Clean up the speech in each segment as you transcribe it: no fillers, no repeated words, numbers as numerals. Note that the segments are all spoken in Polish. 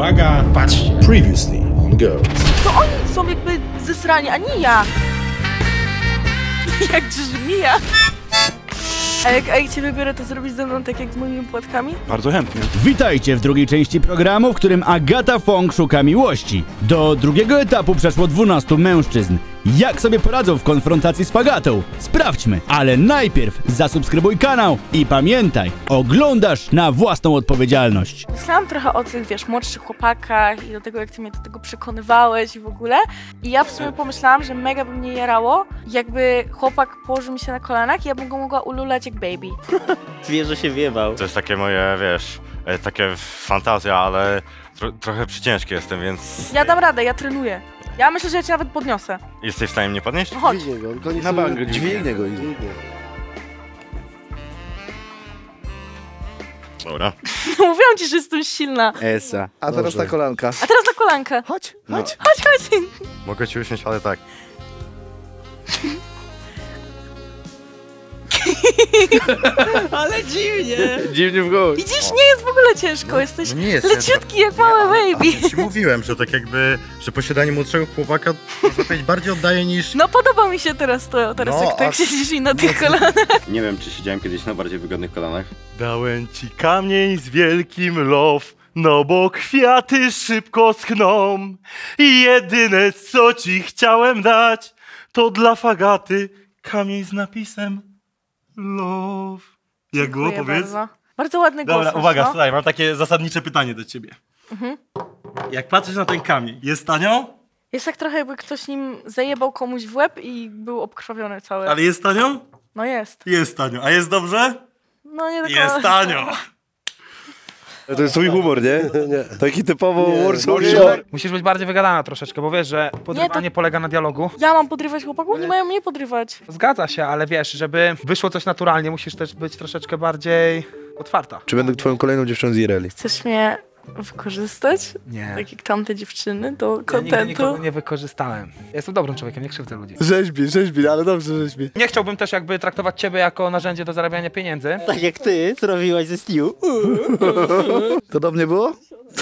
Uwaga, patrzcie. Previously on Girls. To oni są jakby zesrani, a nie ja. Jak Grzmija. A jak cię wybiorę, to zrobisz ze mną tak jak z moimi płatkami? Bardzo chętnie. Witajcie w drugiej części programu, w którym Agata Fong szuka miłości. Do drugiego etapu przeszło 12 mężczyzn. Jak sobie poradzą w konfrontacji z Fagatą? Sprawdźmy, ale najpierw zasubskrybuj kanał i pamiętaj, oglądasz na własną odpowiedzialność. Myślałam trochę o tych, wiesz, młodszych chłopakach i do tego, jak ty mnie do tego przekonywałeś i w ogóle. I ja w sumie pomyślałam, że mega by mnie jarało, jakby chłopak położył mi się na kolanach i ja bym go mogła ululać jak baby. Wie, że się wiewał. To jest takie moje, wiesz, takie fantazja, ale trochę przyciężki jestem, więc... Ja dam radę, ja trenuję. Ja myślę, że ja cię nawet podniosę. Jesteś w stanie mnie podnieść? No chodź. Na bank, dźwignie go. Dobra. Mówiłam ci, że jestem silna. Esa. A teraz na kolanka. A teraz na kolankę. Chodź. Chodź. Mogę ci usiąść, ale tak. Ale dziwnie! Dziwnie w głowę. Widzisz, nie jest w ogóle ciężko, jesteś nie jest leciutki jak małe baby. Ja ci mówiłem, że tak jakby, że posiadanie młodszego chłopaka, można powiedzieć, bardziej oddaje niż... No podoba mi się teraz to, jak tak siedzisz i na tych kolanach. Nie wiem, czy siedziałem kiedyś na bardziej wygodnych kolanach. Dałem ci kamień z wielkim love, no bo kwiaty szybko schną. I jedyne, co ci chciałem dać, to dla Fagaty kamień z napisem love. Jak było, Dziękuję powiedz? bardzo. Bardzo ładny głos. Dobra, masz, uwaga, no. słuchaj, mam takie zasadnicze pytanie do ciebie. Jak patrzysz na ten kamień, jest tanio? Jest tak trochę, jakby ktoś nim zajebał komuś w łeb i był obkrwawiony cały. Ale jest tanio? No jest. Jest tanio. A jest dobrze? No nie tak. Jest tanio. To jest twój humor, nie? Taki typowo Warsaw. Musisz być bardziej wygadana troszeczkę, bo wiesz, że podrywanie polega na dialogu. Ja mam podrywać chłopaków? Nie mają mnie podrywać. Zgadza się, ale wiesz, żeby wyszło coś naturalnie, musisz też być troszeczkę bardziej otwarta. Czy będę twoją kolejną dziewczyną z Ireli? Chcesz mnie wykorzystać? Nie. Tak jak tamte dziewczyny do Ja nigdy kontentu? nikogo nie wykorzystałem. Jestem dobrym człowiekiem, nie krzywdzę ludzi. Rzeźbi, ale dobrze rzeźbi. Nie chciałbym też jakby traktować ciebie jako narzędzie do zarabiania pieniędzy. Tak jak ty zrobiłaś ze Stew. To do mnie było?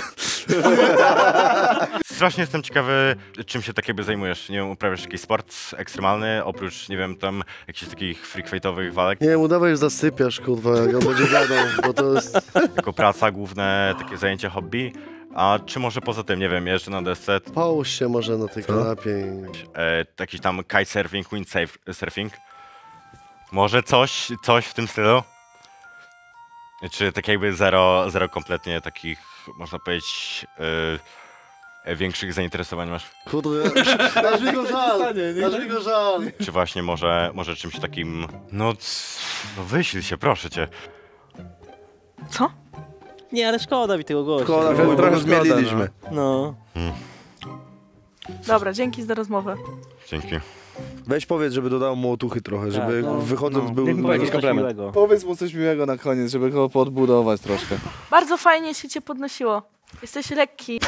Strasznie jestem ciekawy, czym się tak jakby zajmujesz. Nie wiem, uprawiasz jakiś sport ekstremalny, oprócz, nie wiem, tam jakichś takich freakfightowych walek? Nie, udawaj, że zasypiasz, kurwa, jak on będzie gadał, bo to jest... Jako praca, główne takie zajęcie, hobby. A czy może poza tym, nie wiem, jeżdżę na desce, Połóż się może na tej kanapie i... jakiś tam kitesurfing, windsurfing? Może coś w tym stylu? Czy tak jakby zero kompletnie takich, można powiedzieć, większych zainteresowań masz? Kurde, aż mi go żal, Czy właśnie może czymś takim... No wyślij się, proszę cię. Co? Nie, ale szkoda mi tego gościa. Trochę zmieliliśmy. No. Dobra, dzięki za rozmowę. Dzięki. Weź powiedz, żeby dodał mu otuchy trochę, żeby wychodząc był... Jakiś komplement. Powiedz mu coś miłego na koniec, żeby go podbudować troszkę. Bardzo fajnie się cię podnosiło. Jesteś lekki.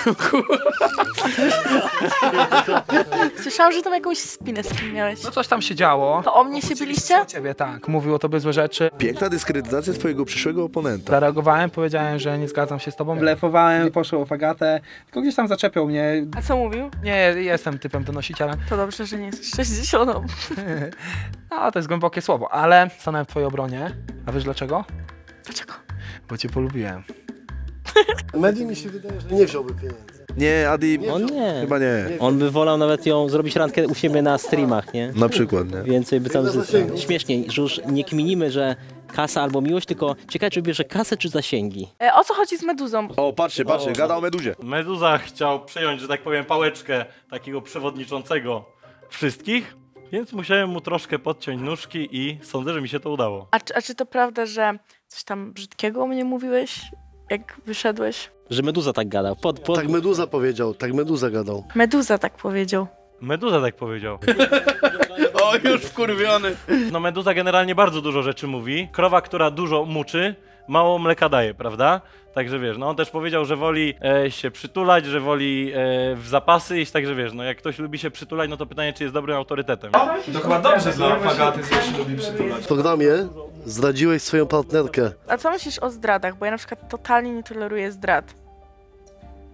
Słyszałam, że tam jakąś spinę z kim miałeś. No coś tam się działo. To o mnie się byliście? O ciebie, tak. Mówił o tobie złe rzeczy. Piękna dyskredytacja twojego przyszłego oponenta. Zareagowałem, powiedziałem, że nie zgadzam się z tobą. Blefowałem i poszło o Fagatę. Tylko gdzieś tam zaczepiał mnie. A co mówił? Nie, jestem typem donosiciela. To dobrze, że nie jesteś 60. No, to jest głębokie słowo, ale stanąłem w twojej obronie. A wiesz dlaczego? Dlaczego? Bo cię polubiłem. Medi mi się wydaje, że nie wziąłby pieniędzy. Nie, Adi, On nie. chyba nie. On by wolał nawet ją zrobić randkę u siebie na streamach, nie? Na przykład, nie? Więcej by tam... Śmieszniej, że już nie kminimy, że kasa albo miłość, tylko ciekawe, czy bierze kasę czy zasięgi. O co chodzi z meduzą? O, patrzcie, gada o meduzie. Meduza chciał przejąć, że tak powiem, pałeczkę takiego przewodniczącego wszystkich, więc musiałem mu troszkę podciąć nóżki i sądzę, że mi się to udało. A czy to prawda, że coś tam brzydkiego o mnie mówiłeś, jak wyszedłeś? Że Meduza tak gada. Tak Meduza powiedział, tak Meduza gadał. Meduza tak powiedział. Meduza tak powiedział. O, już wkurwiony. No Meduza generalnie bardzo dużo rzeczy mówi. Krowa, która dużo muczy, mało mleka daje, prawda? Także wiesz, no on też powiedział, że woli się przytulać, że woli w zapasy iść, także wiesz, no jak ktoś lubi się przytulać, no to pytanie, czy jest dobrym autorytetem. To chyba dobrze dla Fagaty, że się lubi przytulać. W programie zdradziłeś swoją partnerkę. A co myślisz o zdradach? Bo ja na przykład totalnie nie toleruję zdrad.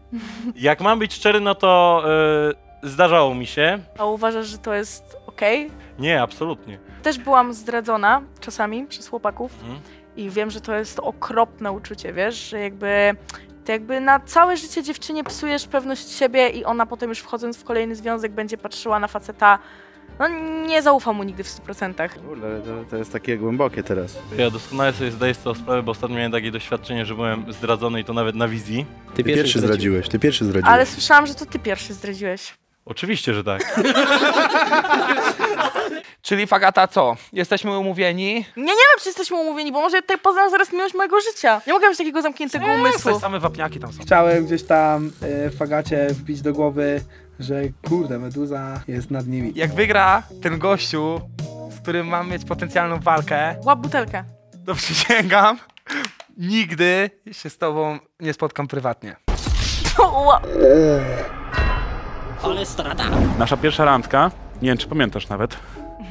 Jak mam być szczery, no to zdarzało mi się. A uważasz, że to jest okej? Nie, absolutnie. Też byłam zdradzona czasami przez chłopaków i wiem, że to jest okropne uczucie, wiesz, że jakby na całe życie dziewczynie psujesz pewność siebie i ona potem już wchodząc w kolejny związek będzie patrzyła na faceta, no nie zaufam mu nigdy w 100%. Kurde, to jest takie głębokie teraz. Ja doskonale sobie zdaję z tego sprawę, bo ostatnio miałem takie doświadczenie, że byłem zdradzony i to nawet na wizji. Ty pierwszy zdradziłeś. Ale słyszałam, że to ty pierwszy zdradziłeś. Oczywiście, że tak. Czyli Fagata co? Jesteśmy umówieni? Nie wiem, czy jesteśmy umówieni, bo może ja tutaj poznam zaraz miłość mojego życia. Nie mogę mieć takiego zamkniętego umysłu. Same wapniaki tam są. Chciałem gdzieś tam Fagacie wbić do głowy, że kurde, Meduza jest nad nimi. Jak wygra ten gościu, z którym mam mieć potencjalną walkę, Łap butelkę. to przysięgam, nigdy się z tobą nie spotkam prywatnie. Ale strata. Nasza pierwsza randka, nie wiem czy pamiętasz nawet.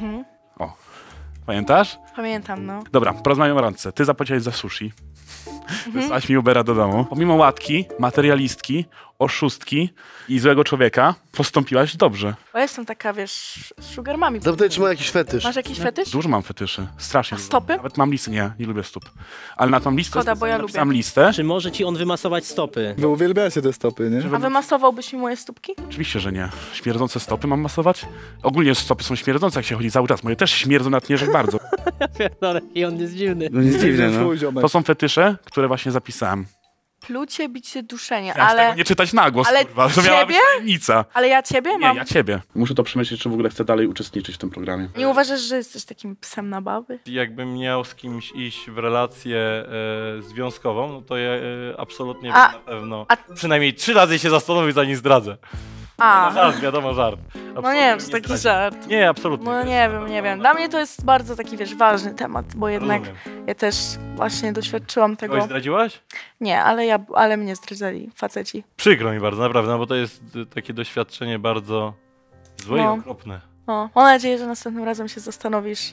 O, pamiętasz? Pamiętam, no. Dobra, porozmawiamy o randce. Ty zapłaciłeś za sushi. Wysłałaś mi Ubera do domu. Pomimo łatki, materialistki, oszustki i złego człowieka, postąpiłaś dobrze. Bo jestem taka, wiesz, sugar mami. Zapytaj, czy ma jakiś fetysz. Masz jakiś fetysz? Dużo mam fetyszy. Strasznie. A stopy? Nawet mam listę. Nie lubię stóp. Ale nawet mam listę. Szkoda, bo ja napisałem lubię. listę. Czy może ci on wymasować stopy? Wy uwielbiacie te stopy, nie? A wymasowałbyś mi moje stópki? Oczywiście, że nie. Śmierdzące stopy mam masować? Ogólnie stopy są śmierdzące, jak się chodzi cały czas. Moje też śmierdzą na tnie, że bardzo. Pierdolę, i on jest dziwny. No nie dziwne, no. To są fetysze, które właśnie zapisałem. Plucie, bicie, duszenie, Chciałem ale... tego nie czytać na głos, ale kurwa. To miała być ciebie? tajemnica. Ale ja ciebie Nie, mam... ja ciebie. Muszę to przemyśleć, czy w ogóle chcę dalej uczestniczyć w tym programie. Nie uważasz, że jesteś takim psem na baby? Jakbym miał z kimś iść w relację związkową, no to ja absolutnie A- na pewno a- przynajmniej 3 razy się zastanowię, zanim zdradzę. A, Żart, wiadomo, żart. no nie wiem, czy taki zdradzę. żart. Nie, absolutnie. No nie wiem. Dla mnie to jest bardzo taki, wiesz, ważny temat, bo jednak Rozumiem. ja też właśnie doświadczyłam tego... Kogoś zdradziłaś? Nie, ale mnie zdradzali faceci. Przykro mi bardzo, naprawdę, no bo to jest takie doświadczenie bardzo złe No. i okropne. O, mam nadzieję, że następnym razem się zastanowisz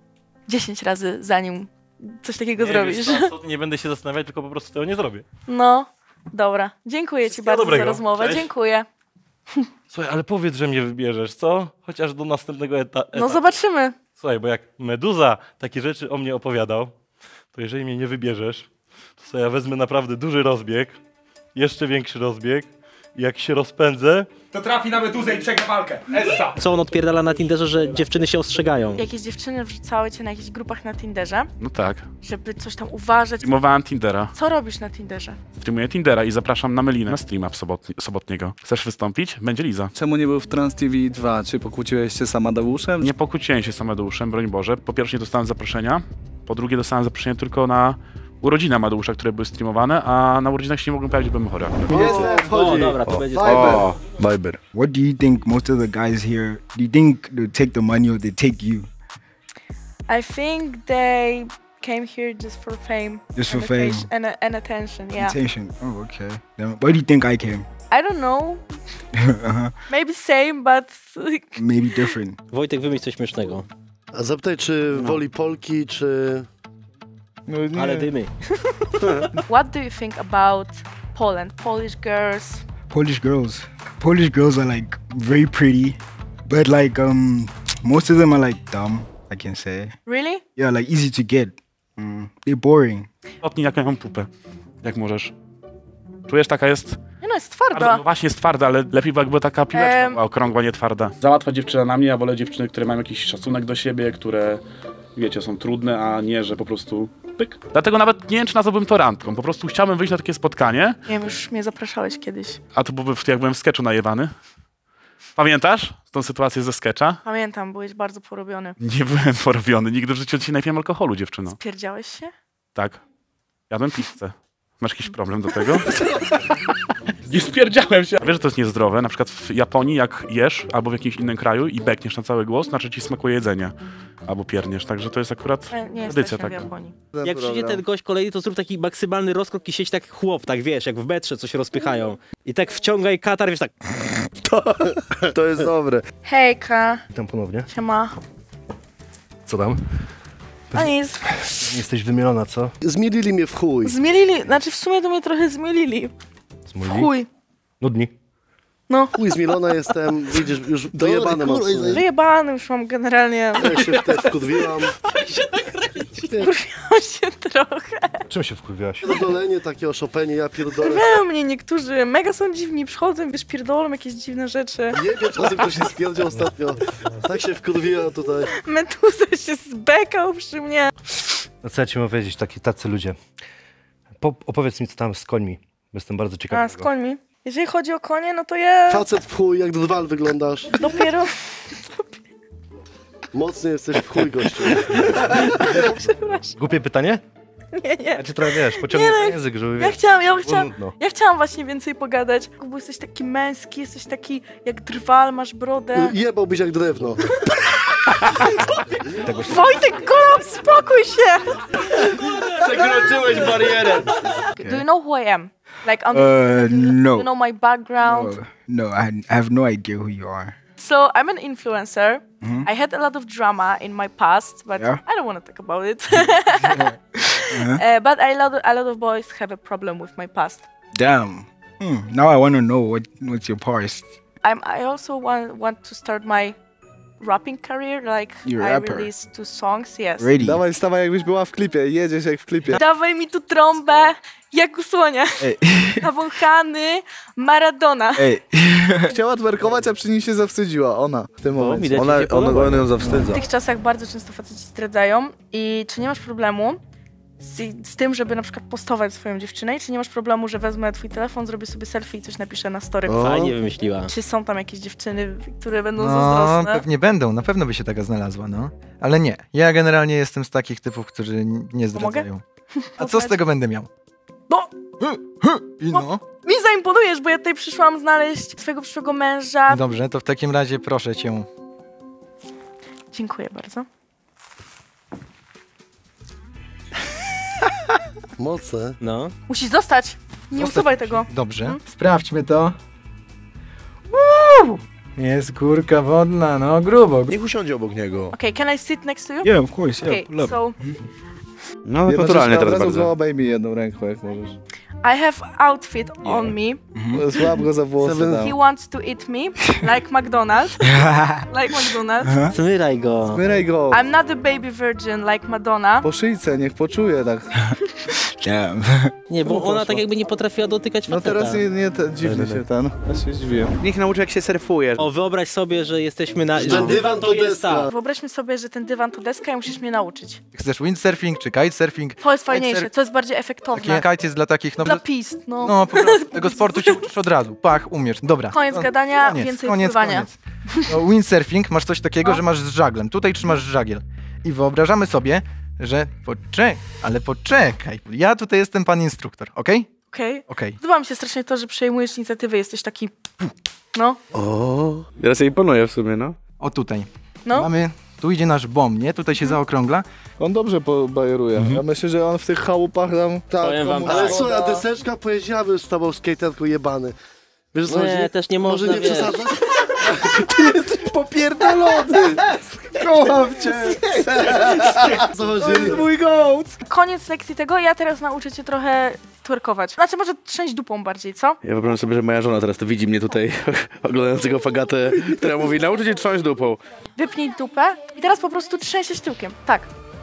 10 razy, zanim coś takiego zrobisz. Wiesz, co, absolutnie nie będę się zastanawiać, tylko po prostu tego nie zrobię. No, dobra. Dziękuję ci bardzo dobrego. za rozmowę. Cześć. Dziękuję. Słuchaj, ale powiedz, że mnie wybierzesz, co? Chociaż do następnego etapu. No zobaczymy. Słuchaj, bo jak Meduza takie rzeczy o mnie opowiadał, to jeżeli mnie nie wybierzesz, to sobie ja wezmę naprawdę duży rozbieg, jeszcze większy rozbieg i jak się rozpędzę... To trafi na Meduzę i przegra walkę. Essa! Co on odpierdala na Tinderze, że dziewczyny się ostrzegają? Jakieś dziewczyny wrzucały cię na jakichś grupach na Tinderze, No tak. żeby coś tam uważać. Streamowałem Tindera. Co robisz na Tinderze? Streamuję Tindera i zapraszam na Melinę na streama sobotniego. Chcesz wystąpić? Będzie Liza. Czemu nie był w Trans TV 2? Czy pokłóciłeś się z Amadeuszem? Nie pokłóciłem się z Amadeuszem, broń Boże. Po pierwsze nie dostałem zaproszenia, po drugie dostałem zaproszenie tylko na urodziny Amadeusza, które były streamowane, a na urodzinach się nie mogłem pojawić, byłem chory. O, dobra, to będzie... O, Viber. What do you think most of the guys here, do you think they take the money or they take you? I think they came here just for fame. Just for and fame. And attention, yeah. Attention. Oh, okay. Then why do you think I came? I don't know. Uh-huh. Maybe same, but... Maybe different. Wojtek, wymyśl coś śmiesznego. A zapytaj, czy woli Polki, czy... No, Ale dymy. What do you think about Poland? Polish girls? Polish girls. Polish girls are like very pretty, but like most of them are like dumb, I can say. Really? Yeah, like easy to get. They're boring. Otnij jaką mam pupę, jak możesz. Czujesz, taka jest... Nie no, jest twarda. Bardzo, no właśnie jest twarda, ale lepiej jakby taka piłeczka była okrągła, nie twarda. Za łatwa dziewczyna na mnie, ja wolę dziewczyny, które mają jakiś szacunek do siebie, które, wiecie, są trudne, a nie, że po prostu pyk. Dlatego nawet nie wiem, czy nazwałbym to randką. Po prostu chciałbym wyjść na takie spotkanie. Nie wiem, już mnie zapraszałeś kiedyś. A to byłby, jak byłem w sketchu najewany. Pamiętasz tą sytuację ze sketcha? Pamiętam, byłeś bardzo porobiony. Nie byłem porobiony. Nigdy w życiu ci nie napiłem alkoholu, dziewczyno. Pierdziałeś się? Tak. Jadłem pizzę. Masz jakiś problem do tego? Nie spierdziałem się. A wiesz, że to jest niezdrowe? Na przykład w Japonii, jak jesz, albo w jakimś innym kraju i bekniesz na cały głos, znaczy ci smakuje jedzenie. Albo pierniesz, także to jest akurat Nie tradycja jesteśmy w taka. Japonii. Jak przyjdzie ten gość kolejny, to zrób taki maksymalny rozkrok i siedź tak chłop, tak wiesz, jak w metrze coś rozpychają. I tak wciągaj katar, wiesz, tak... To jest dobre. Hejka. Witam ponownie. Siema. Co tam? A nic. Jesteś wymielona, co? Zmielili mnie w chuj. Zmielili, znaczy w sumie to mnie trochę zmielili. W chuj. Nudni. No. Chuj z Milona jestem, widzisz, już dojebany mocno. Wyjebany już mam generalnie. Ja się też wkurwiłam. Wkurwiłam się trochę. Czym się wkurwiłaś? Pierdolenie, takie oszopenie, ja pierdolę. Wkurwiają mnie niektórzy, mega są dziwni, przychodzą, wiesz, pierdolą jakieś dziwne rzeczy. Nie wiem, czasem ktoś się spierdział ostatnio. Tak się wkurwiła tutaj. Meduza się zbekał przy mnie. No co ja ci mam powiedzieć, tacy ludzie. Opowiedz mi, co tam z końmi. Jestem bardzo ciekawy. A, z końmi? Jeżeli chodzi o konie, no to ja... Facet w chuj, jak drwal wyglądasz. Dopiero... Mocny jesteś w chuj, gościu. Głupie pytanie? Nie, nie. Ja cię trochę, wiesz, pociągnę za język, żeby wiesz. Ja chciałam właśnie więcej pogadać. Bo jesteś taki męski, jesteś taki jak drwal, masz brodę. Jebałbyś jak drewno. Wojtek, golub, spokój się! Przekroczyłeś barierę. Do you know who I am? Like, no. You know my background? No, I have no idea who you are. So, I'm an influencer. I had a lot of drama in my past, but Yeah. I don't want to talk about it. But a lot of boys have a problem with my past. Damn. Now I want to know what's your past. I also want to start my rapping career, like You're a I rapper. released 2 songs, yes. Ready. Dawaj, stawaj jakbyś była w klipie, jedziesz jak w klipie. Dawaj mi tu trąbę, jak u słonia. Nawąchany Maradona. Chciała twerkować, a przy nim się zawstydziła, ona w tym momencie. Ona ją zawstydza. W tych czasach bardzo często faceci zdradzają i czy nie masz problemu z tym, żeby na przykład postować swoją dziewczynę i czy nie masz problemu, że wezmę twój telefon, zrobię sobie selfie i coś napiszę na story? Fajnie wymyśliła. Czy są tam jakieś dziewczyny, które będą No, zazdrosne? pewnie będą, na pewno by się taka znalazła, no. Ale nie, ja generalnie jestem z takich typów, którzy nie zdradzają. A co z tego będę miał? No! I no. Mi zaimponujesz, bo ja tutaj przyszłam znaleźć swojego przyszłego męża. Dobrze, to w takim razie proszę cię. Dziękuję bardzo. Mocne. No. Musisz zostać. Nie usuwaj tego. Dobrze. Sprawdźmy to. Jest górka wodna, no grubo. Niech usiądzie obok niego. Okay, can I sit next to you? Yeah, of course, Okay, yeah. so No, naturalnie teraz bardzo. Go obejmij jedną ręką, jak możesz. I have outfit on me. Złap go za włosy. He wants to eat me, like McDonald's. Like McDonald's. Zmyraj go. Zmyraj go. I'm not a baby virgin, like Madonna. Po szyjce, niech poczuje tak. Damn. Nie, bo ona tak jakby nie potrafiła dotykać No faceta. teraz dziwnie się ten. Ja się zdziwiłem. Niech nauczy jak się surfuje. O, wyobraź sobie, że jesteśmy na... Ten dywan to deska. Wyobraźmy sobie, że ten dywan to deska i musisz mnie nauczyć. Chcesz windsurfing czy kitesurfing? To jest fajniejsze, to jest bardziej efektowne. Kite jest dla takich, no... Dla pist, no. No, po prostu tego sportu się uczysz od razu. Pach, umiesz. Dobra. Koniec No, gadania, więcej pływania. No, windsurfing masz coś takiego, że masz z żaglem. Tutaj trzymasz żagiel. I wyobrażamy sobie, że poczekaj. Ja tutaj jestem pan instruktor, okej? Okej. Podoba mi się strasznie to, że przejmujesz inicjatywę, jesteś taki... No. O, teraz jej imponuje w sumie, no. O tutaj. No. Mamy... Tu idzie nasz bomb, nie? Tutaj się zaokrągla. On dobrze bajeruje. Ja myślę, że on w tych chałupach tam... Tak, ale słuchaj, a deseczka pojeździłaby z tobą skaterką jebany. Wiesz co? Nie, też nie można, Może nie wiesz. przesadzać? Ty jesteś popierdolony! Kocham cię! To jest mój gołd! Koniec lekcji tego, ja teraz nauczę cię trochę twerkować. Znaczy może trzęść dupą bardziej, co? Ja wyobrażam sobie, że moja żona teraz to widzi mnie tutaj oglądającego fagatę, która mówi, nauczy cię trząść dupą. Wypnij dupę i teraz po prostu trzęsiesz tyłkiem. Tak.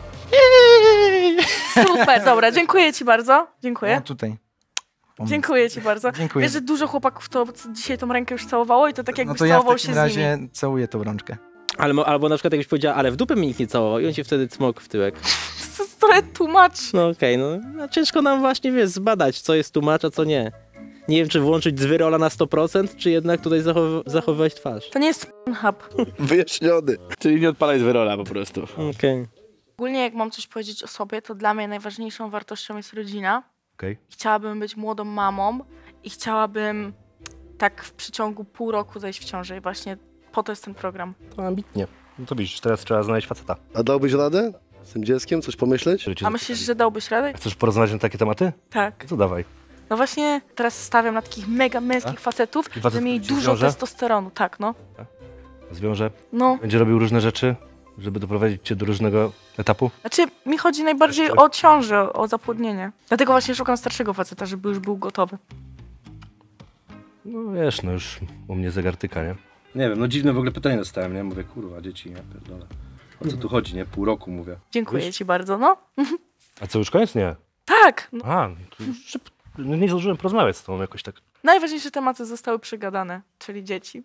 Super, dobra, dziękuję ci bardzo. Dziękuję. O, tutaj. Dziękuję ci bardzo. Dziękuję. Wiesz, że dużo chłopaków to dzisiaj tą rękę już całowało i to tak No jakbyś to ja w całował takim się z razie nimi. całuję tą rączkę. Albo na przykład jakbyś powiedziała, ale w dupę mnie nikt nie całował i on cię wtedy cmok w tyłek. To jest trochę tłumacz. No okej, no ciężko nam właśnie, wiesz, zbadać, co jest tłumacz, a co nie. Nie wiem, czy włączyć zwyrola na 100%, czy jednak tutaj zachowywać twarz. To nie jest hub. Wyjaśniony. Czyli nie odpalaj z wyrola po prostu. Okej. Ogólnie jak mam coś powiedzieć o sobie, to dla mnie najważniejszą wartością jest rodzina. Chciałabym być młodą mamą i chciałabym tak w przeciągu pół roku zajść w ciążę i właśnie po to jest ten program. To ambitnie. No to widzisz, teraz trzeba znaleźć faceta. A dałbyś radę z tym dzieckiem? Coś pomyśleć? A myślisz, że dałbyś radę? Chcesz porozmawiać na takie tematy? Tak. No to dawaj. No właśnie teraz stawiam na takich mega męskich facetów, facet, że mieli który się dużo zwiąże? testosteronu, tak no. Zwiąże. No. Będzie robił różne rzeczy, żeby doprowadzić cię do różnego etapu. Znaczy mi chodzi najbardziej o ciążę, o zapłodnienie. Dlatego właśnie szukam starszego faceta, żeby już był gotowy. No wiesz, no już u mnie zegar tyka, nie? Nie wiem, no dziwne w ogóle pytanie dostałem, nie? Mówię, kurwa, dzieci, nie? Pierdolę. O co tu chodzi, nie? Pół roku mówię. Dziękuję ci bardzo, no. A co, już koniec? Nie. Tak. No. A, to już nie zdążyłem porozmawiać z tobą jakoś tak. Najważniejsze tematy zostały przegadane, czyli dzieci.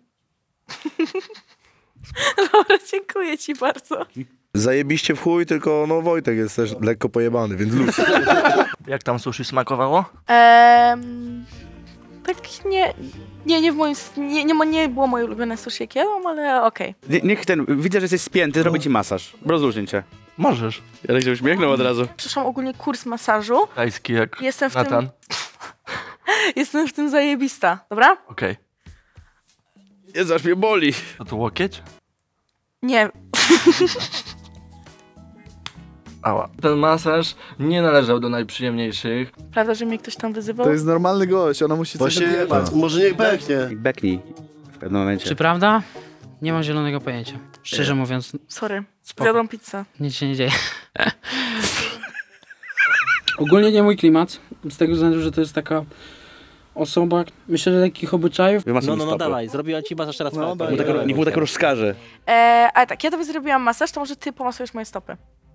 Dobra, dziękuję ci bardzo. Zajebiście w chuj, tylko no Wojtek jest też lekko pojebany, więc luz. Jak tam sushi smakowało? Tak nie w moim... Nie było moje ulubione sushi, jakie jadłam, ale okej. Niech widzę, że jesteś spięty, zrobię ci masaż. Rozluźnij cię. Możesz. Ja tak się uśmiechnął od razu. Przeszłam ogólnie kurs masażu. Tajski jak Jestem w Natan. Jestem w tym zajebista, dobra? Okej. Jezu, aż mnie boli. To tu łokieć? Nie. Ała. Ten masaż nie należał do najprzyjemniejszych. Prawda, że mnie ktoś tam wyzywał? To jest normalny gość, ona musi coś odjebać. Może niech beknie. Beknij w pewnym momencie. Czy prawda? Nie mam zielonego pojęcia. Szczerze mówiąc. Sorry, spoko. zjadłam pizzę. Nic się nie dzieje. Ogólnie nie mój klimat, z tego względu, że to jest taka osoba, myślę, że takich obyczajów. No, dawaj, zrobiła ci masaż teraz. No, Niech mu tak rozkaże. Ale tak, ja tobie zrobiłam masaż, to może ty pomasujesz moje stopy.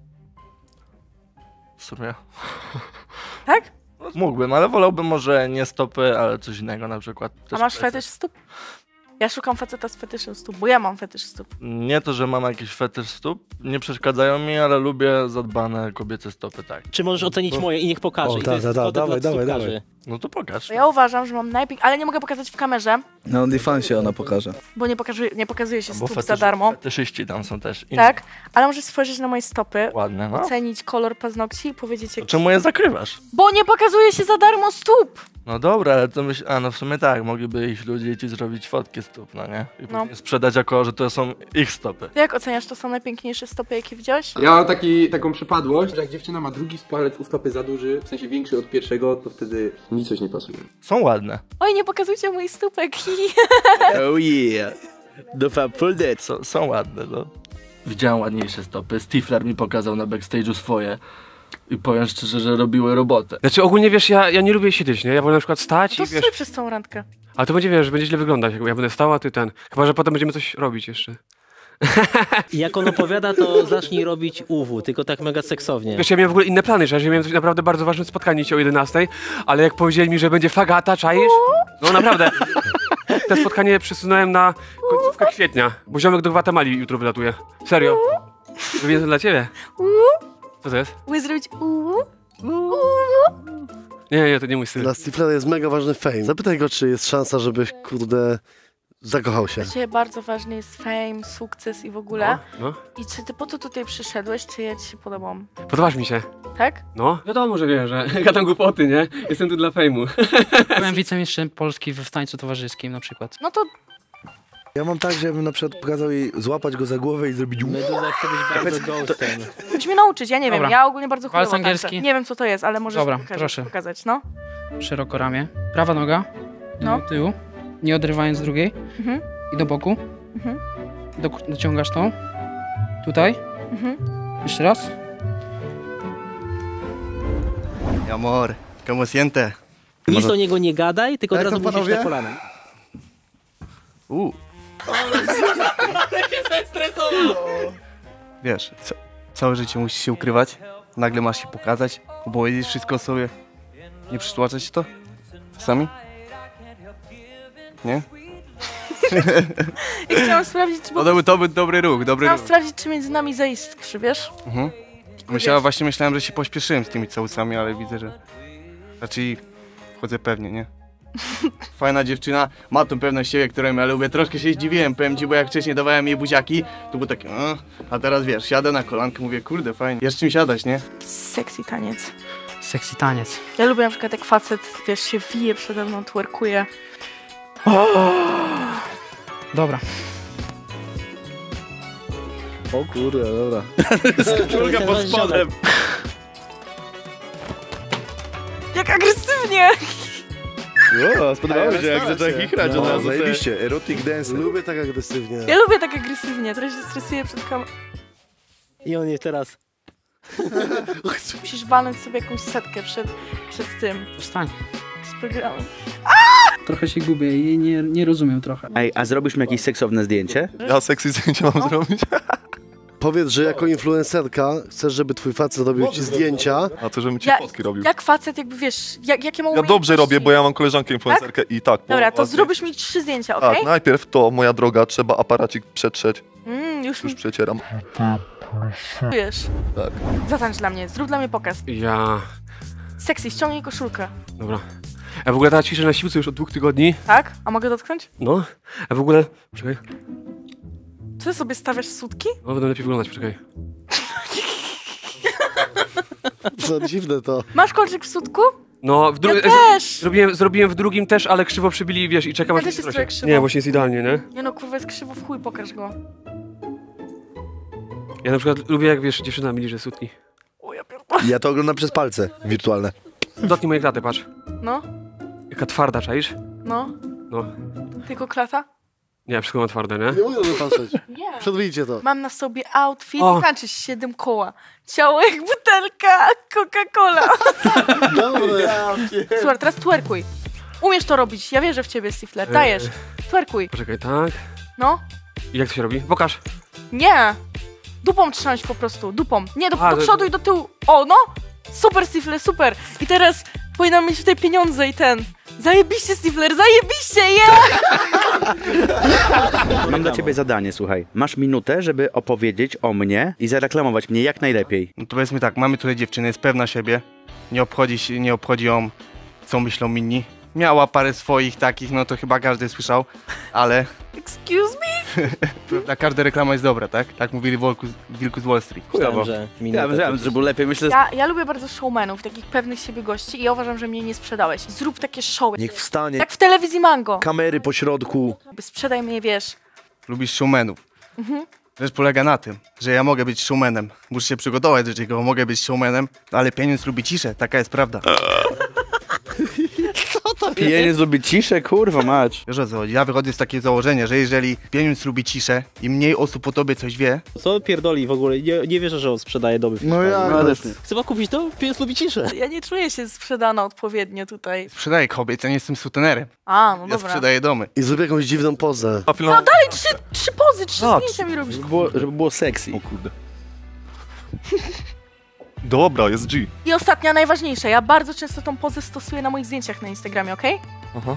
W sumie. Tak? Mógłbym, ale wolałbym może nie stopy, ale coś innego na przykład. A masz fetysz stóp? Ja szukam faceta z fetyszem stóp, bo ja mam fetysz stóp. Nie to, że mam jakiś fetysz stóp, nie przeszkadzają mi, ale lubię zadbane kobiece stopy, tak. Czy możesz ocenić moje i niech pokaże? Dawaj. No to pokaż. Ja uważam, że mam ale nie mogę pokazać w kamerze, Na OnlyFansie ona pokaże. bo nie pokazuje się Bo stóp za darmo. Fetyszyści tam są też inni. Tak, ale możesz spojrzeć na moje stopy, Ładne, no. ocenić kolor paznokci i powiedzieć jak... Czemu je zakrywasz? Bo nie pokazuje się za darmo stóp! No dobra, ale to myśl... A no w sumie tak, mogliby iść ludzie i ci zrobić fotki stóp, no nie? I później sprzedać jako, że to są ich stopy. Jak oceniasz, to są najpiękniejsze stopy, jakie widziałeś? Ja mam taką przypadłość, że jak dziewczyna ma drugi palec u stopy za duży, w sensie większy od pierwszego, to wtedy nic coś nie pasuje. Są ładne. Oj, nie pokazujcie moich stópek. Oh yeah. The Fab Full Dead. Są ładne, no. Widziałem ładniejsze stopy. Stifler mi pokazał na backstage'u swoje. I powiem szczerze, że robiły robotę. Znaczy ogólnie wiesz, ja nie lubię siedzieć, nie? Ja wolę na przykład stać To i wiesz... stój przez całą randkę. Ale to będzie, wiesz, będzie źle wyglądać, jak ja będę stał, a ty ten. Chyba, że potem będziemy coś robić jeszcze. I jak on opowiada, to zacznij robić UW, tylko tak mega seksownie. Wiesz, ja miałem w ogóle inne plany, że ja miałem coś naprawdę bardzo ważne spotkanie dzisiaj o 11, ale jak powiedzieli mi, że będzie fagata, czaisz? No naprawdę. To spotkanie przesunąłem na końcówkę kwietnia, bo ziomek do Gwatemali jutro wylatuje. Serio. Wywiezłem dla ciebie. Co to jest? Mogę zrobić Nie, to nie mój styl. Dla Stiflera jest mega ważny fame. Zapytaj go, czy jest szansa, żeby, kurde, zakochał się. Dla ciebie bardzo ważny jest fame, sukces i w ogóle. No. I czy ty po to tutaj przyszedłeś, czy ja ci się podobam? Podobasz mi się. Tak? No. Wiadomo, że wiem, że gadam głupoty, nie? Jestem tu dla fejmu. Byłem wicemistrzem Polski w tańcu towarzyskim na przykład. No to... Ja mam tak, że bym na przykład pokazał jej złapać go za głowę i zrobić... Meduza chce być bardzo ghostem. Musisz mnie nauczyć, ja nie Dobra. wiem, ja ogólnie bardzo chujowo Walc angielski? tańczę. Nie wiem co to jest, ale możesz Dobra, proszę. pokazać, no. Szeroko ramię. Prawa noga. No. Do tyłu. Nie odrywając drugiej. Mhm. I do boku. Mhm. Dociągasz tą. Tutaj. Mhm. Jeszcze raz. Mi amor, ¿cómo sientes? Nic do niego nie gadaj, tylko od Jak razu to, musisz panowie? na kolana. Wiesz, całe życie musisz się ukrywać, nagle masz się pokazać, opowiedzieć wszystko o sobie. Nie przytłacza ci to? Czasami? Nie? I chciałam sprawdzić, czy... No to był dobry ruch, Chciałam sprawdzić, czy między nami zaiskrzy, wiesz? Mhm. Myślałem, że się pośpieszyłem z tymi całusami, ale widzę, że raczej wchodzę pewnie, nie? Fajna dziewczyna, ma tą pewność siebie, którą ja lubię. Troszkę się zdziwiłem, powiem ci, bo jak wcześniej dawałem jej buziaki, to był taki a teraz wiesz, siadę na kolankę, mówię, kurde, fajnie, jest czym siadać, nie? Sexy taniec. Sexy taniec. Ja lubię na przykład jak facet, wiesz, się wije przede mną, twerkuje. Dobra. O kurde, dobra. Koszulka pod spodem. Jak agresywnie! O, spodobało mi się, jak zacząłem chichrać od razu. Zajebiście, erotic dance. Lubię tak agresywnie. Ja lubię tak agresywnie, teraz się stresuję przed kamerą. I on je teraz... Musisz walnąć sobie jakąś setkę przed tym. Wstań. Z programem. trochę się gubię i nie rozumiem trochę. Ej, a zrobisz mi jakieś seksowne zdjęcie? Ja sexy zdjęcie mam zrobić? Powiedz, że jako influencerka chcesz, żeby twój facet robił ci zdjęcia. A to, żebym ci fotki robił. Jak facet, jakby wiesz, jakie mam Ja dobrze robię, bo ja mam koleżankę influencerkę i tak. Dobra, to zrobisz mi 3 zdjęcia, okej? Tak, najpierw to, moja droga, trzeba aparacik przetrzeć. Już przecieram. Wiesz. Tak. Zatańcz dla mnie, zrób dla mnie pokaz. Ja... Sexy, ściągnij koszulkę. Dobra. Ja w ogóle teraz ćwiczę na siłce już od 2 tygodni. Tak? A mogę dotknąć? No. A w ogóle... Poczekaj. Czy ty sobie stawiasz sutki? No, będę lepiej wyglądać, poczekaj. Co dziwne to. Masz kolczyk w sutku? No, Ja też! Zrobiłem w drugim też, ale krzywo przybili, wiesz, i czekam Ja aż też mi jest zrośnie. trochę krzywo. Nie, właśnie jest idealnie, nie? Nie no, kurwa, jest krzywo w chuj, pokaż go. Ja na przykład lubię, jak wiesz, dziewczyna mi liże sutki. Ja to oglądam przez palce wirtualne. Dotknij moje klaty, patrz. No, Jaka twarda, czaisz? no. No. Tylko klata? Nie, wszystko mam twarde, nie? Nie mogę na to patrzeć. Nie. Przedwijcie to. Mam na sobie outfit, O. tańczysz 7 koła. Ciało jak butelka Coca-Cola. Słuchaj, teraz twerkuj. Umiesz to robić, ja wierzę w ciebie, Stifler. Dajesz. Twerkuj. Poczekaj, tak. No. I jak to się robi? Pokaż. Nie. Dupą trząść po prostu, dupą. Nie, do A, przodu i do tyłu. O, no. Super, Stifler, super. I teraz powinnam mieć tutaj pieniądze i ten. Zajebiście, Stifler, zajebiście, Mam dla ciebie zadanie, słuchaj. Masz minutę, żeby opowiedzieć o mnie i zareklamować mnie jak najlepiej. No to powiedzmy tak, mamy tutaj dziewczynę, jest pewna siebie, nie obchodzi ją, co myślą inni. Miała parę swoich takich, no to chyba każdy słyszał, ale... Excuse me? Prawda, każda reklama jest dobra, tak? Tak mówili Wilku z Wall Street. Myślałem, że Ja że był lepiej, myślę... Ja lubię bardzo showmanów, takich pewnych siebie gości i ja uważam, że mnie nie sprzedałeś. Zrób takie showy. Niech wstanie. Jak w telewizji Mango. Kamery po środku. Sprzedaj mnie, wiesz. Lubisz showmanów. Mhm. Rzecz polega na tym, że ja mogę być showmanem. Muszę się przygotować do czego mogę być showmanem, ale pieniądz lubi ciszę, taka jest prawda. Pieniądz lubi ciszę, kurwa mać. Wiesz o co chodzi? Ja wychodzę z takiego założenia, że jeżeli pieniądz lubi ciszę i mniej osób o tobie coś wie... Co pierdoli w ogóle? Nie wierzę, że on sprzedaje domy. No ja Chcę kupić to? Pieniądz lubi ciszę. Ja nie czuję się sprzedana odpowiednio tutaj. Sprzedaję kobiet, ja nie jestem sutenerem. A, no Ja dobra. sprzedaję domy. I zrób jakąś dziwną pozę. No dalej, trzy pozy, 3 zdjęcia mi robisz. Żeby było sexy. O kurde. Dobra, jest G. I ostatnia, najważniejsza. Ja bardzo często tą pozę stosuję na moich zdjęciach na Instagramie, okej? Aha.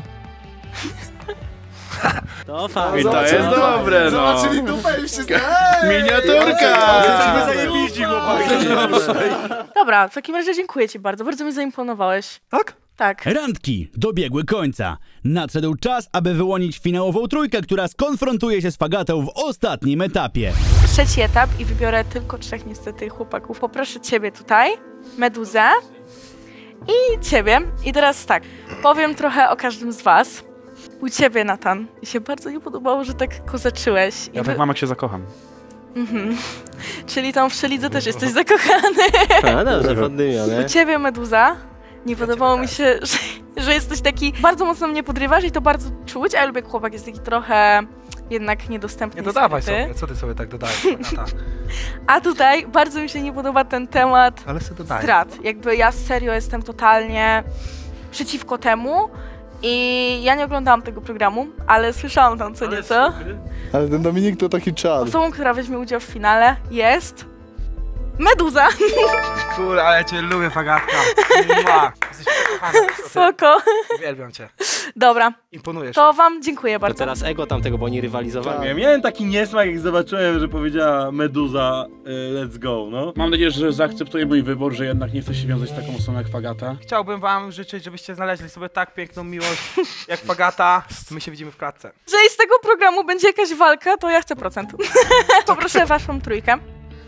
To fajnie. I to jest dobre, no. Zobaczyli dupę i wszyscy. Miniaturka! Jesteśmy zajebiści, chłopaki. Dobra, w takim razie dziękuję ci bardzo. Bardzo mi zaimponowałeś. Tak? Tak. Randki dobiegły końca. Nadszedł czas, aby wyłonić finałową trójkę, która skonfrontuje się z Fagatą w ostatnim etapie. 3. etap i wybiorę tylko 3 niestety chłopaków. Poproszę ciebie tutaj, Meduzę i ciebie. I teraz tak, powiem trochę o każdym z was. U ciebie, Natan, mi się bardzo nie podobało, że tak kozaczyłeś. Ja tak mam, jak się zakocham. Mhm. Czyli tam w Szelidze też jesteś zakochany. A, dobrze, poddymione. U ciebie, Meduza, nie podobało mi się, że jesteś taki, bardzo mocno mnie podrywasz i to bardzo czuć, a ja lubię, jak chłopak jest taki trochę jednak niedostępny. Nie dodawaj skryty. sobie, co ty sobie tak dodajesz? A tutaj bardzo mi się nie podoba ten temat Ale sobie dodaję. strat. Jakby ja serio jestem totalnie przeciwko temu i ja nie oglądałam tego programu, ale słyszałam tam co nieco. Ale ten Dominik to taki czar. Osobą, która weźmie udział w finale jest Meduza. Kurde, ale ja cię lubię, Fagatka. Jesteś przekochana. Spoko. Uwielbiam cię. Dobra. Imponujesz. To wam dziękuję To bardzo. teraz ego tamtego, bo oni rywalizowali. Miałem taki niesmak, jak zobaczyłem, że powiedziała Meduza let's go, no. Mam nadzieję, że zaakceptuje mój wybór, że jednak nie chcę się wiązać z taką osobą jak Fagata. Chciałbym wam życzyć, żebyście znaleźli sobie tak piękną miłość jak Fagata. My się widzimy w klatce. Jeżeli z tego programu będzie jakaś walka, to ja chcę procent. Poproszę waszą trójkę.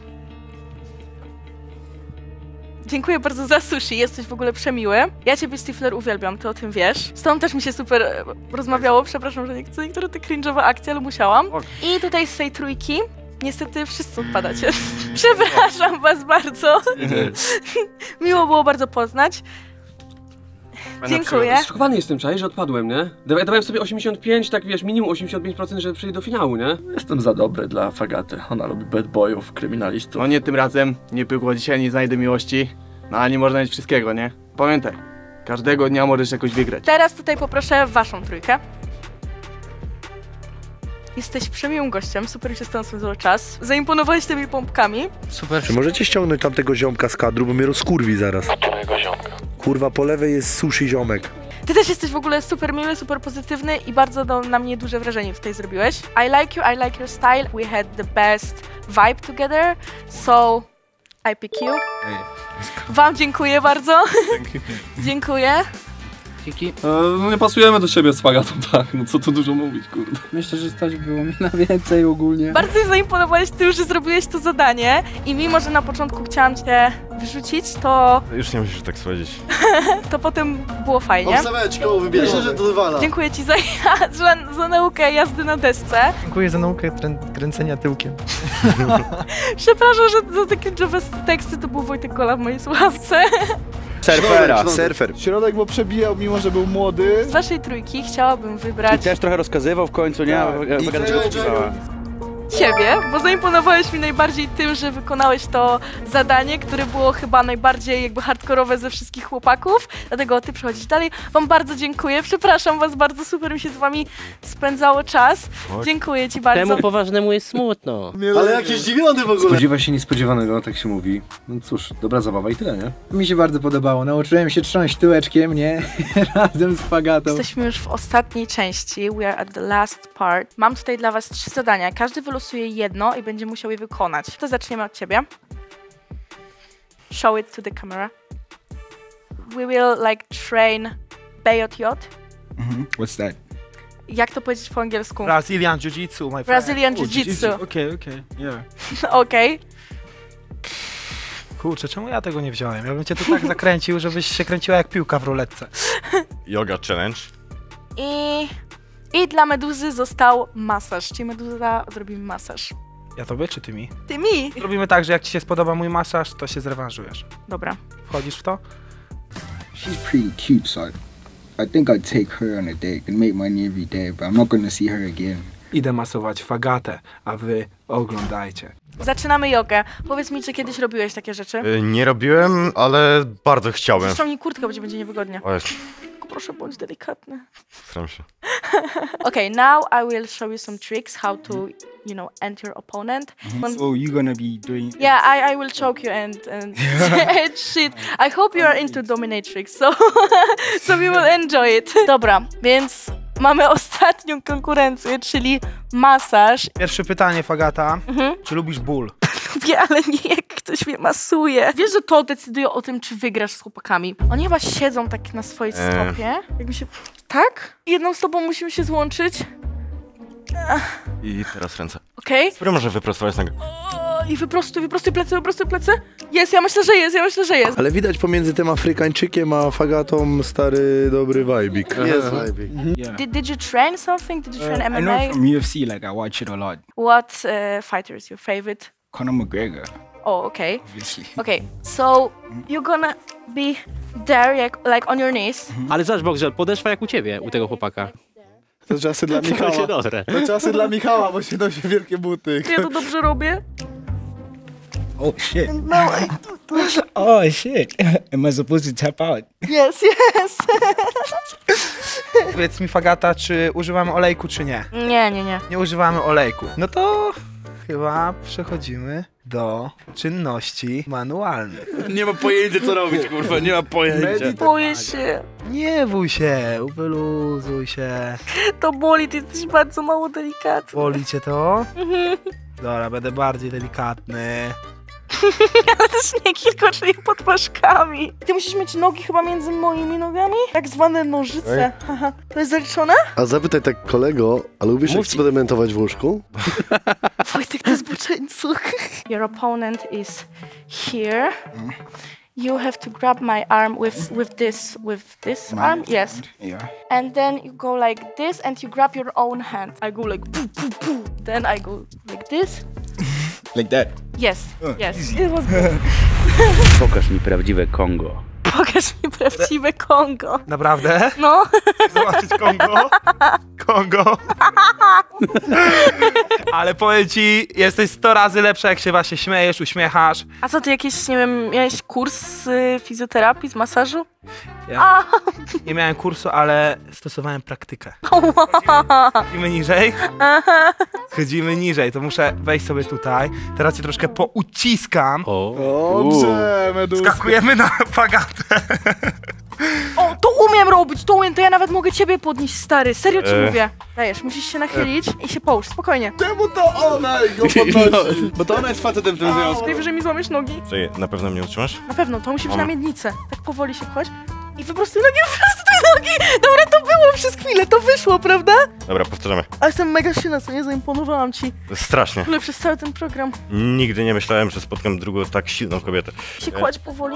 Dziękuję bardzo za sushi, jesteś w ogóle przemiły. Ja ciebie, Stifler, uwielbiam, ty o tym wiesz. Z tą też mi się super rozmawiało, przepraszam, że nie chcę niektóre te cringe'owe akcje, ale musiałam. I tutaj z tej trójki niestety wszyscy odpadacie. Przepraszam was bardzo. Miło było bardzo poznać. Dziękuję. Zszokowany jestem, czaj, że odpadłem, nie? Dawałem sobie 85, tak wiesz, minimum 85%, żeby przejść do finału, nie? Jestem za dobry dla Fagaty. Ona lubi bad boyów, kryminalistów. No nie tym razem, nie pykło dzisiaj, nie znajdę miłości. No ale nie można mieć wszystkiego, nie? Pamiętaj, Każdego dnia możesz jakoś wygrać. Teraz tutaj poproszę waszą trójkę. Jesteś przemiłym gościem, super się z tobą spędzał czas. Zaimponowałeś tymi pompkami. Super. Czy możecie ściągnąć tamtego ziomka z kadru, bo mnie rozkurwi zaraz. Którego ziomka? Kurwa, po lewej jest sushi ziomek. Ty też jesteś w ogóle super miły, super pozytywny i bardzo na mnie duże wrażenie tutaj zrobiłeś. I like you, I like your style. We had the best vibe together, so I pick you. Wam dziękuję bardzo. Dziękuję. Dzięki. No nie pasujemy do siebie z Fagatą, tak, no co tu dużo mówić, kurde. Myślę, że stać było mi na więcej ogólnie. Bardzo zaimponowałeś tym, że zrobiłeś to zadanie i mimo, że na początku chciałam cię wyrzucić, to... Już nie musisz tak powiedzieć. To potem było fajnie. Obstawiać koło wybierze. Myślę, że to wywala. Dziękuję ci za naukę jazdy na desce. Dziękuję za naukę kręcenia tyłkiem. Przepraszam, że za takie teksty to był Wojtek Gola w mojej słuchawce. Surfer. Środek, bo przebijał, mimo że był młody. Z waszej trójki chciałabym wybrać... I też trochę rozkazywał w końcu, nie? Fagata się rozpisała. Ciebie, bo zaimponowałeś mi najbardziej tym, że wykonałeś to zadanie, które było chyba najbardziej jakby hardkorowe ze wszystkich chłopaków, dlatego ty przechodzisz dalej. Wam bardzo dziękuję, przepraszam was bardzo, super mi się z wami spędzało czas. Dziękuję ci bardzo. Temu poważnemu jest smutno. Ale jakiś zdziwiony w ogóle. Spodziewa się niespodziewanego, tak się mówi. No cóż, dobra zabawa i tyle, nie? Mi się bardzo podobało. Nauczyłem się trząść tyłeczkiem, nie? Razem z Fagatą. Jesteśmy już w ostatniej części. We are at the last part. Mam tutaj dla was 3 zadania. Każdy wylosuje jedno i będzie musiał je wykonać. To zaczniemy od ciebie. Show it to the camera. We will like train BJJ. What's that? Jak to powiedzieć po angielsku? Brazilian Jiu-Jitsu, my friend. Brazilian Jiu-Jitsu. Okej. Yeah. Okej. Kurczę, czemu ja tego nie wziąłem? Ja bym cię tu tak zakręcił, żebyś się kręciła jak piłka w ruletce. Yoga challenge. I dla Meduzy został masaż. Czyli Meduza zrobimy masaż. Ja tobie czy ty mi? Ty mi! Zrobimy tak, że jak ci się spodoba mój masaż, to się zrewanżujesz. Dobra. Wchodzisz w to? She's pretty cute, so I think I'd take her on a date and make money every day, but I'm not gonna see her again. Idę masować Fagatę, a wy oglądajcie. Zaczynamy jogę. Powiedz mi, czy kiedyś robiłeś takie rzeczy? Nie robiłem, ale bardzo chciałem. Ściągnij kurtkę, bo ci będzie niewygodnie. O, jest. Tylko proszę, bądź delikatny. Staram się. Okay, now I will show you some tricks how to, you know, end your opponent. So you're gonna be doing... Yeah, I will choke you and shit. I hope you are into dominatrix, so we will enjoy it. Dobra, więc mamy ostatnią konkurencję, czyli masaż. Pierwsze pytanie, Fagata. Czy lubisz ból? Lubię, ale nie jak ktoś mnie masuje. Wiesz, że to decyduje o tym, czy wygrasz z chłopakami. Oni chyba siedzą tak na swojej stopie. Jak mi się... Tak? Jedną stopą musimy się złączyć. I teraz ręce. Okej. Spróbuj może wyprostować nogę. I wyprostuj plecy. Jest, ja myślę, że jest. Ale widać pomiędzy tym Afrykańczykiem a Fagatą stary, dobry vibik. Jest vibik. Did you train something? Did you train MMA? I know from UFC, like I watch it a lot. What fighter is your favorite? Conor McGregor. Oh, okay. Obviously. Okay, so you're gonna be there like on your knees. Ale zobacz, Bogżel, podeszła jak u ciebie, u tego chłopaka. To czasy dla Michała. To czasy dla Michała, bo się nosi wielkie buty. Ja to dobrze robię? Oh shit. No, Oh shit. Am I supposed to tap out? Yes. Powiedz mi, Fagata, czy używamy olejku, czy nie? Nie. Nie używamy olejku. No to chyba przechodzimy do czynności manualnych. Nie ma pojęcia, co robić, kurwa, nie ma pojęcia. Boję się. Nie bój się, wyluzuj się. To boli, ty jesteś bardzo mało delikatny. Boli cię to? Dobra, będę bardziej delikatny. Ale też nie kilkocznie pod paszkami. Ty musisz mieć nogi chyba między moimi nogami? Tak zwane nożyce. Haha. To jest zaliczone? A zapytaj tak kolego, a lubisz eksperymentować w łóżku? Wojtek, to jest zboczeńcu. Your opponent is here. You have to grab my arm with this arm. Yes. Yeah. And then you go like this and you grab your own hand. I go like poo, poo, poo. Then I go like this. Like that? Yes. It was good. Pokaż mi prawdziwe Kongo. Pokaż mi prawdziwe Kongo. Naprawdę? No. Zobaczyć Kongo? Kongo? Ale powiem ci, jesteś 100 razy lepsza, jak się właśnie śmiejesz, uśmiechasz. A co, ty jakieś, nie wiem, miałeś kurs z fizjoterapii, z masażu? Ja nie miałem kursu, ale stosowałem praktykę. Chodzimy niżej. Chodzimy niżej, to muszę wejść sobie tutaj. Teraz cię troszkę pouciskam. Dobrze, Meduska. Skakujemy na fagatę. O, to umiem robić, to ja nawet mogę ciebie podnieść, stary. Serio ci mówię. Dajesz, musisz się nachylić i się połóż, spokojnie. Czemu to ona go podnosi? Bo to ona jest facetem w tym związku. Najwyżej mi złamiesz nogi. Czyli na pewno mnie utrzymasz? Na pewno, to musi być na miednicę. Tak powoli się kładź. I wyprostuj nogi, wyprostuj nogi! Dobra, to było przez chwilę, to wyszło, prawda? Dobra, powtarzamy. Ale jestem mega silna, co nie zaimponowałam ci. Strasznie. W ogóle przez cały ten program. Nigdy nie myślałem, że spotkam drugą tak silną kobietę. Się kładź powoli.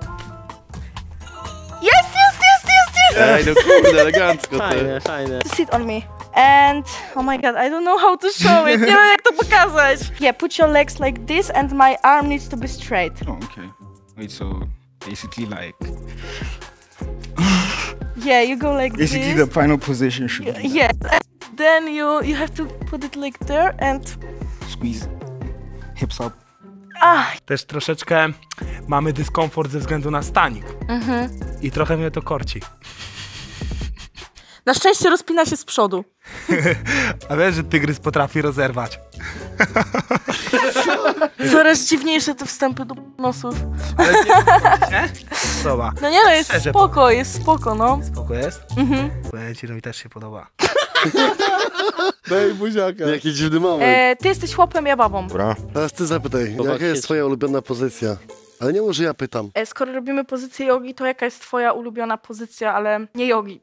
Jest! Ej, no kurde, elegancko. Fajne, fajne. Sit on me. And, oh my god, I don't know how to show it. Nie wiem, jak to pokazać. Yeah, put your legs like this and my arm needs to be straight. Oh, okay. Wait, so basically like... Yeah, you go like Basically this. the final position should be Yeah, then you have to put it like there and... squeeze hips up. Też troszeczkę mamy dyskomfort ze względu na stanik. I trochę mnie to korci. Na szczęście rozpina się z przodu. A wiesz, że tygrys potrafi rozerwać. Coraz dziwniejsze te wstępy do nosów. Ale nie? Zobacz. No nie no, jest Szczerze spoko, jest spoko, no. Spoko jest? Powiem ci, że mi też się podoba. Daj buziaka. Jaki dziwny moment. Ty jesteś chłopem, ja babą. Dobra. Teraz ty zapytaj, jaka jest twoja ulubiona pozycja? Ale nie może ja pytam. Skoro robimy pozycję jogi, to jaka jest twoja ulubiona pozycja, ale nie jogi?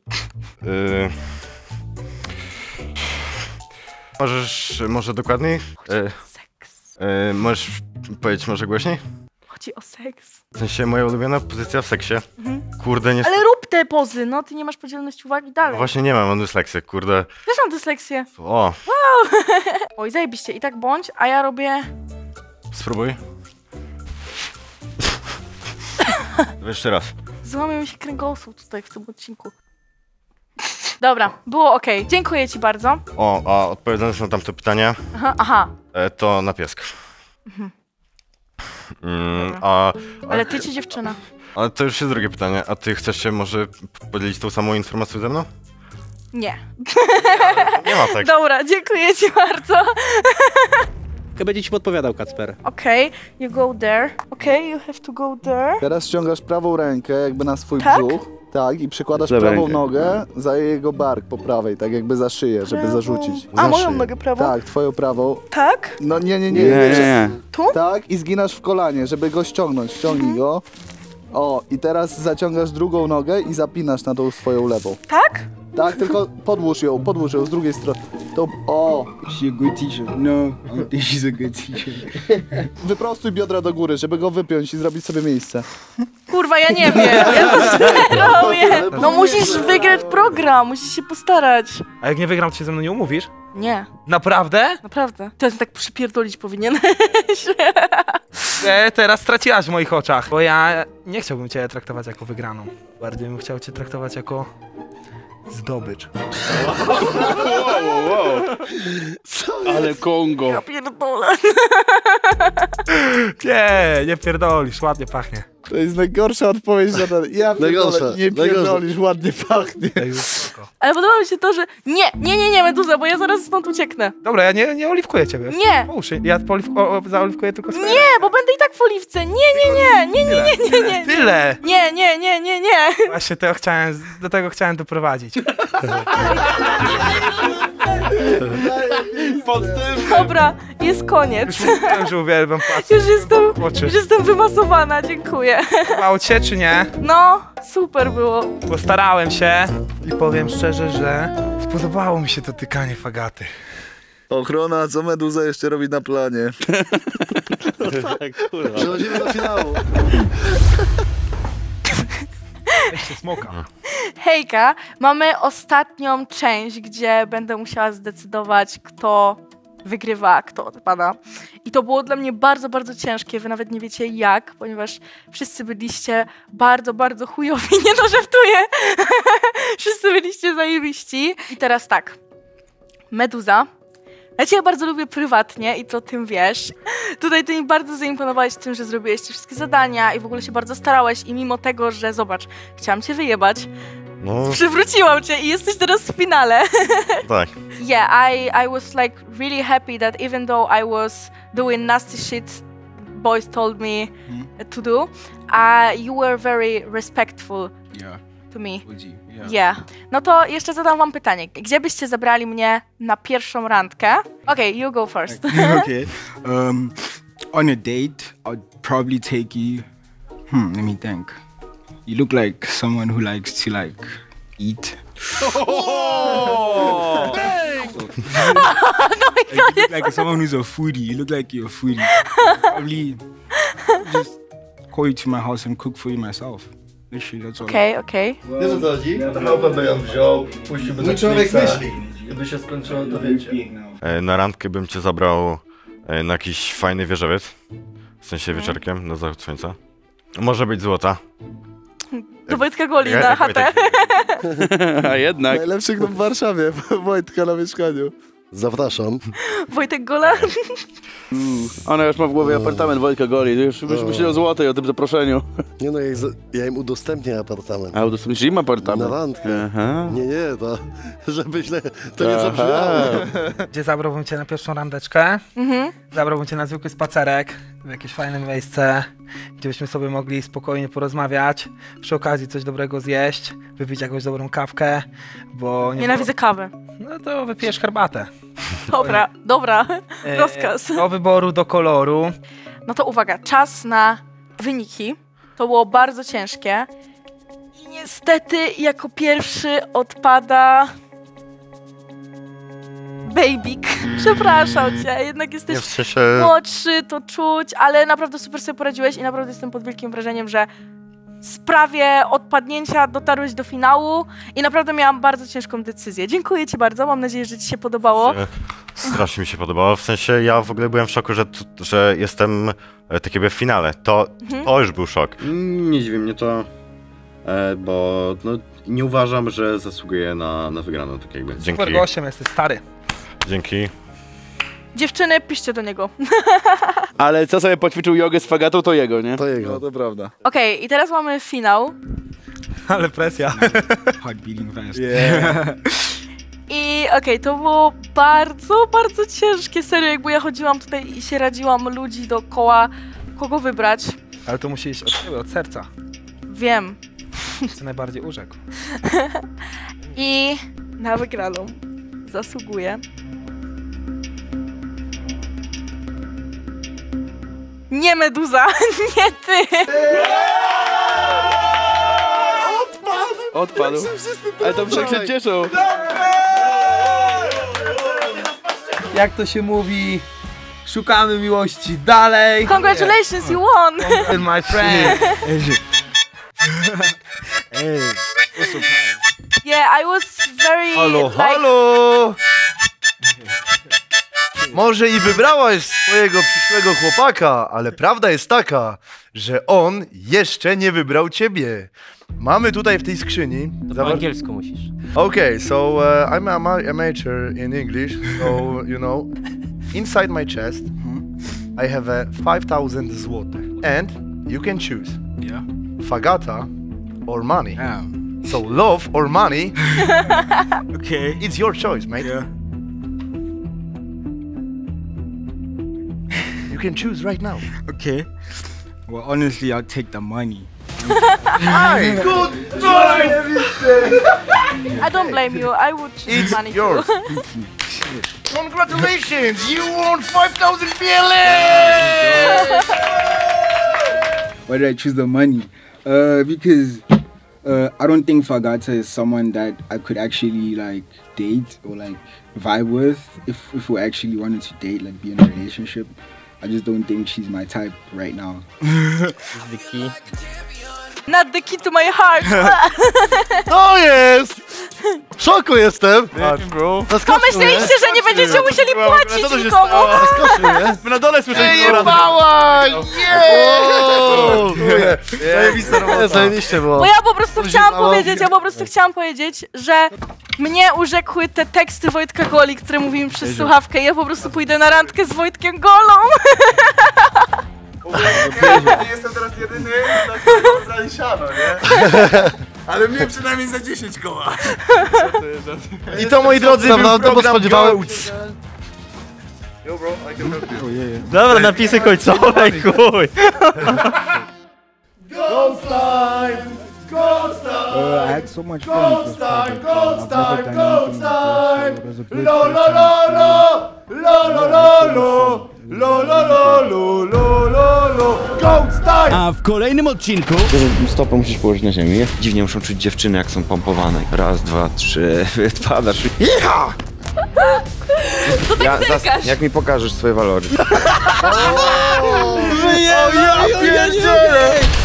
Możesz może dokładniej? Możesz powiedzieć może głośniej? Chodzi o seks. W sensie moja ulubiona pozycja w seksie. Kurde, nie... Ale rób te pozy, no, ty nie masz podzielności uwagi dalej. Właśnie nie mam dysleksję, kurde. Też mam dysleksję. O. Wow. Oj, zajebiście, i tak bądź, a ja robię... Spróbuj. Jeszcze raz. Złamie mi się kręgosłup tutaj w tym odcinku. Dobra, było okej. Dziękuję ci bardzo. O, a odpowiadając na tamte pytania, Aha. to na piesk. Ale ty czy dziewczyna? Ale to już jest drugie pytanie. A ty chcesz się może podzielić tą samą informacją ze mną? Nie. Nie ma tak. Dobra, dziękuję ci bardzo. Chyba będzie ci podpowiadał, Kacper. Okej, you go there. Okej, you have to go there. Teraz ściągasz prawą rękę jakby na swój Tak? brzuch. Tak, i przykładasz Lewą prawą rękę. nogę za jego bark po prawej, tak jakby za szyję, żeby zarzucić. A, Za moją szyję. nogę prawą? Tak, twoją prawą. Tak? No nie. Nie. Tu? Tak, i zginasz w kolanie, żeby go ściągnąć. Ściągnij go. O, i teraz zaciągasz drugą nogę i zapinasz na tą swoją lewą. Tak? Tak, tylko podłóż ją z drugiej strony. To, o! She's a good teacher. No, I don't think she's a good teacher. Wyprostuj biodra do góry, żeby go wypiąć i zrobić sobie miejsce. Kurwa, ja nie wiem. Ja to źle robię. No musisz wygrać program, musisz się postarać. A jak nie wygram, to się ze mną nie umówisz? Nie. Naprawdę? Naprawdę. To tak przypierdolić powinieneś. Teraz straciłaś w moich oczach, bo ja nie chciałbym cię traktować jako wygraną. Bardziej bym chciał cię traktować jako zdobycz. Ale Kongo. Ja pierdolę. Nie pierdolisz, ładnie pachnie. To jest najgorsza odpowiedź na ten. Ja pierdolę, nie pierdolisz, ładnie pachnie. Ale podoba mi się to, że nie, Meduza, bo ja zaraz stąd ucieknę. Dobra, ja nie oliwkuję ciebie. Nie. Uszy. Ja zaoliwkuję tylko swoje. Nie, bo będę i tak w oliwce. Nie. Tyle. Nie. Właśnie do tego chciałem doprowadzić. Dobra, jest koniec. Już uwielbiam patrzeć. Już jestem wymasowana, dziękuję. Mało cię, czy nie? No, super było. Postarałem się i powiem szczerze, że spodobało mi się to tykanie fagaty. Ochrona, co Meduza jeszcze robi na planie? Przechodzimy do finału. Jeszcze smoka. Hejka, mamy ostatnią część, gdzie będę musiała zdecydować, kto wygrywa, kto odpada. I to było dla mnie bardzo, bardzo ciężkie. Wy nawet nie wiecie jak, ponieważ wszyscy byliście bardzo, bardzo chujowi. Nie no, żartuję. Wszyscy byliście zajebiści. I teraz tak. Meduza. Ja cię bardzo lubię prywatnie i to tym wiesz. Tutaj ty mi bardzo zaimponowałeś tym, że zrobiłeś te wszystkie zadania i w ogóle się bardzo starałeś i mimo tego, że zobacz, chciałam cię wyjebać, przywróciłam cię i jesteś teraz w finale. Tak. Yeah, I was like really happy that even though I was doing nasty shit boys told me to do, you were very respectful to me. Yeah. No to jeszcze zadam wam pytanie. Gdzie byście zabrali mnie na pierwszą randkę? Okay, you go first. Okay. On a date, I'd probably take you. Let me think. You look like someone who likes to eat. Oh! You look like someone who's a foodie. You look like you're a foodie. Probably just call you to my house and cook for you myself. That's all. Okej. Wiesz o co chodzi? Małpę by ją wziął, puściłby na człowiek Netflixa. myśli. Gdyby się skończyło, to wiecie. Na randkę bym cię zabrał na jakiś fajny wieżowiec. W sensie wieczorkiem, na zachód słońca. Może być złota. Do Wojtka Goli na chatę. A jednak. Najlepszy klub w Warszawie, Wojtka na mieszkaniu. Zapraszam. Wojtek Gola. Ona już ma w głowie apartament Wojtka Goli. Już myślę o złotej, o tym zaproszeniu. Nie no, ja im udostępnię apartament. A udostępnisz im apartament? Na randkę. Aha. Nie, to żeby źle to nie zabrzmiało. Gdzie zabrałbym cię na pierwszą randeczkę? Zabrałbym cię na zwykły spacerek w jakieś fajne miejsce, gdzie byśmy sobie mogli spokojnie porozmawiać, przy okazji coś dobrego zjeść, wypić jakąś dobrą kawkę, bo... Nienawidzę kawy. No to wypijesz herbatę. Dobra, rozkaz. Do wyboru, do koloru. No to uwaga, czas na wyniki. To było bardzo ciężkie. I niestety jako pierwszy odpada... Babyk. Przepraszam cię, jednak jesteś młodszy, to czuć, ale naprawdę super sobie poradziłeś i naprawdę jestem pod wielkim wrażeniem, że w sprawie odpadnięcia dotarłeś do finału i naprawdę miałam bardzo ciężką decyzję. Dziękuję ci bardzo, mam nadzieję, że ci się podobało. Strasznie mi się podobało, w sensie ja w ogóle byłem w szoku, że jestem tak jakby w finale. To już był szok. Nie dziwi mnie to, bo nie uważam, że zasługuję na wygraną. Tak jakby. Dzięki. Super gościem jesteś, stary. Dzięki. Dziewczyny, piszcie do niego. Ale co sobie poćwiczył jogę z fagatą, to jego, nie? To jego. No to prawda. Okej, i teraz mamy finał. Ale presja. Heart beating fast. I to było bardzo, bardzo ciężkie. Serio, jakby ja chodziłam tutaj i się radziłam ludzi dookoła, kogo wybrać. Ale to musi iść od siebie, od serca. Wiem. Co najbardziej urzekł. I na wygraną zasługuje nie Meduza, nie ty! Odpadł. Ale to wszak się cieszą. Jak to się mówi? Szukamy miłości dalej. Congratulations, you won! My friend. Yeah, I was very... Halo! Może i wybrałaś swojego przyszłego chłopaka, ale prawda jest taka, że on jeszcze nie wybrał ciebie. Mamy tutaj w tej skrzyni... To po angielsku musisz. Okay, so I'm a amateur in English, so you know, inside my chest I have a 5,000 zł, and you can choose. Yeah. Fagata or money. So love or money. Okay. It's your choice, mate. Yeah. You can choose right now. Okay. Well, honestly, I'll take the money. Hi. Good I don't blame you. I would choose money yours. too. Congratulations, you won 5,000 PLN! Why did I choose the money? Because I don't think Fagata is someone that I could actually date or vibe with if we actually wanted to date, be in a relationship. I just don't think she's my type right now. This is the key. not the key to my heart. To jest! W szoku jestem! Pomyśleliście, że nie będziecie musieli płacić nikomu. My na dole słyszeliśmy. Jebała! Zajebiście było. Bo ja po prostu chciałam powiedzieć, że mnie urzekły te teksty Wojtka Goli, które mówimy przez słuchawkę. Ja po prostu pójdę na randkę z Wojtkiem Golą. Nie jestem teraz jedyny, na którym brali siano, nie? Ale mnie przynajmniej za 10 koła. I to, moi drodzy, był program Goats. Dobra, napisy końcowe, chuj. Ghost time! Ghost time! I had so much fun with this project. Ghost I've never time! done Ghost anything like time! this, so it was a good Lo first lo time lo for me. lo lo lo lo lo lo lo Ghost time! A w kolejnym odcinku... Stopę musisz położyć na ziemi. Dziwnie muszą czuć dziewczyny, jak są pompowane. Raz, dwa, trzy, padasz. Iha! To tak zerkasz. Jak mi pokażesz swoje walory. O ja pierdzielę!